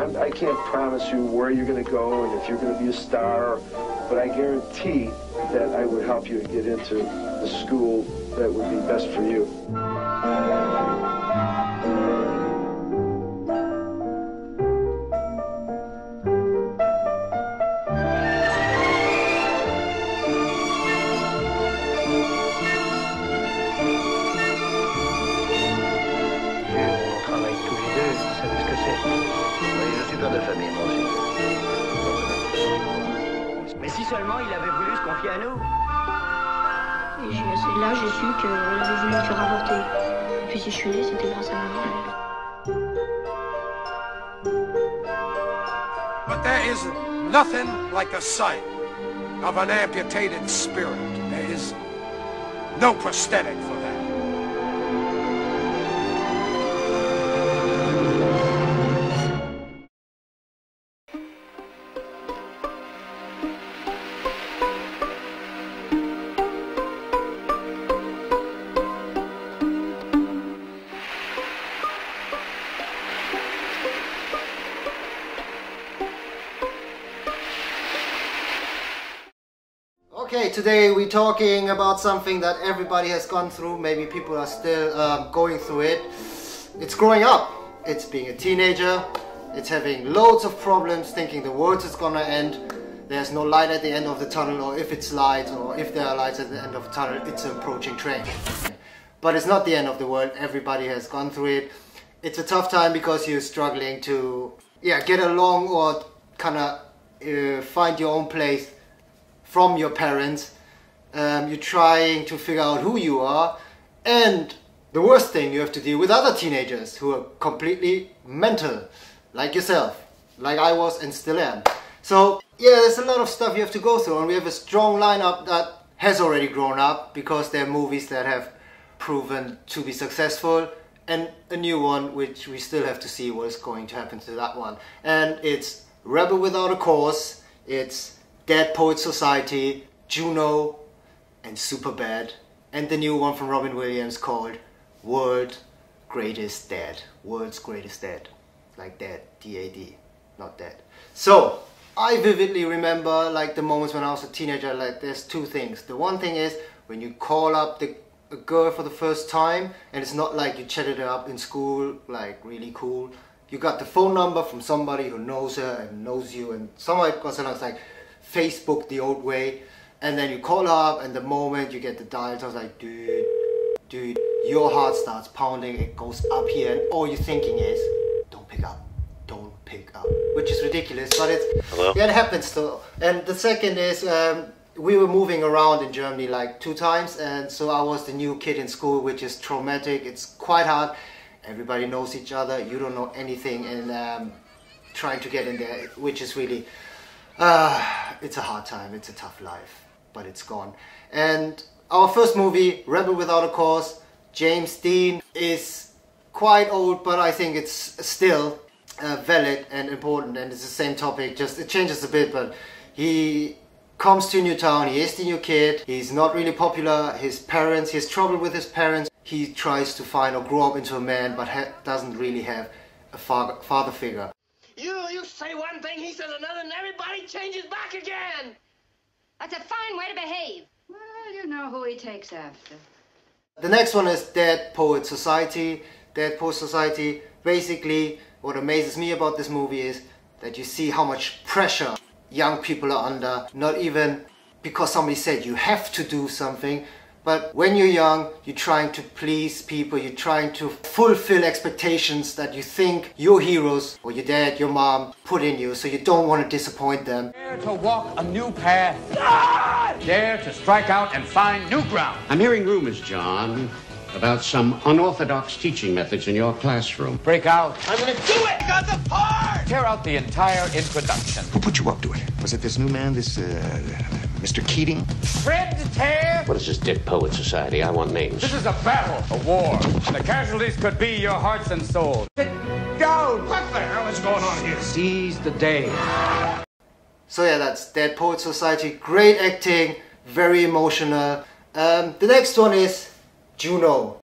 I can't promise you where you're going to go and if you're going to be a star, but I guarantee that I would help you get into the school that would be best for you. De famille, moi aussi. Mais si seulement il avait voulu se confier à nous. Et là, j'ai su qu'il avait voulu me faire avorter. Et puis si je suis née, c'était grâce à ma mère. But there is nothing like a sight of an amputated spirit. There is no prosthetic for that. Okay, today we're talking about something that everybody has gone through. Maybe people are still going through it. It's growing up. It's being a teenager. It's having loads of problems, thinking the world is gonna end. There's no light at the end of the tunnel, or if it's light, or if there are lights at the end of the tunnel, it's an approaching train. But it's not the end of the world. Everybody has gone through it. It's a tough time because you're struggling to get along or kind of find your own place from your parents. You're trying to figure out who you are, and the worst thing, you have to deal with other teenagers who are completely mental, like yourself, like I was and still am. So yeah, there's a lot of stuff you have to go through, and we have a strong lineup that has already grown up because there are movies that have proven to be successful, and a new one which we still have to see what is going to happen to that one. And it's Rebel Without a Cause, it's Dead Poets Society, Juno, and Superbad, and the new one from Robin Williams called World's Greatest Dad. World's Greatest Dad. Like Dad, D-A-D, not dead. So, I vividly remember like the moments when I was a teenager. Like there's two things. The one thing is when you call up a girl for the first time, and it's not like you chatted her up in school, like really cool. You got the phone number from somebody who knows her and knows you, and somebody goes along, it's like Facebook the old way, and then you call her up, and the moment you get the dial tone, like dude, your heart starts pounding, it goes up here, and all you're thinking is don't pick up, which is ridiculous, but it's it happens though. And the second is we were moving around in Germany like 2 times, and so I was the new kid in school, which is traumatic. It's quite hard. Everybody knows each other, you don't know anything, and trying to get in there, which is really it's a hard time, it's a tough life, but it's gone. And our first movie, Rebel Without a Cause, James Dean, is quite old, but I think it's still valid and important, and it's the same topic, just it changes a bit. But he comes to a new town, he is the new kid, he's not really popular, he has trouble with his parents, he tries to find or grow up into a man, but doesn't really have a father figure. You say one thing, he says another, and everybody changes back again. That's a fine way to behave. Well, you know who he takes after. The next one is Dead Poets Society. Dead Poets Society, basically, what amazes me about this movie is that you see how much pressure young people are under, not even because somebody said you have to do something, but when you're young, you're trying to please people, you're trying to fulfill expectations that you think your heroes, or your dad, your mom, put in you, so you don't want to disappoint them. Dare to walk a new path. God! Dare to strike out and find new ground. I'm hearing rumors, John, about some unorthodox teaching methods in your classroom. Break out. I'm gonna do it! Got the part! Tear out the entire introduction. Who put you up to it? Was it this new man, this, Mr. Keating? Shred the tear! What is this Dead Poet Society? I want names. This is a battle, a war. And the casualties could be your hearts and souls. Sit down! What the hell is going on here? Seize the day. So yeah, that's Dead Poets Society. Great acting, very emotional. The next one is Juno.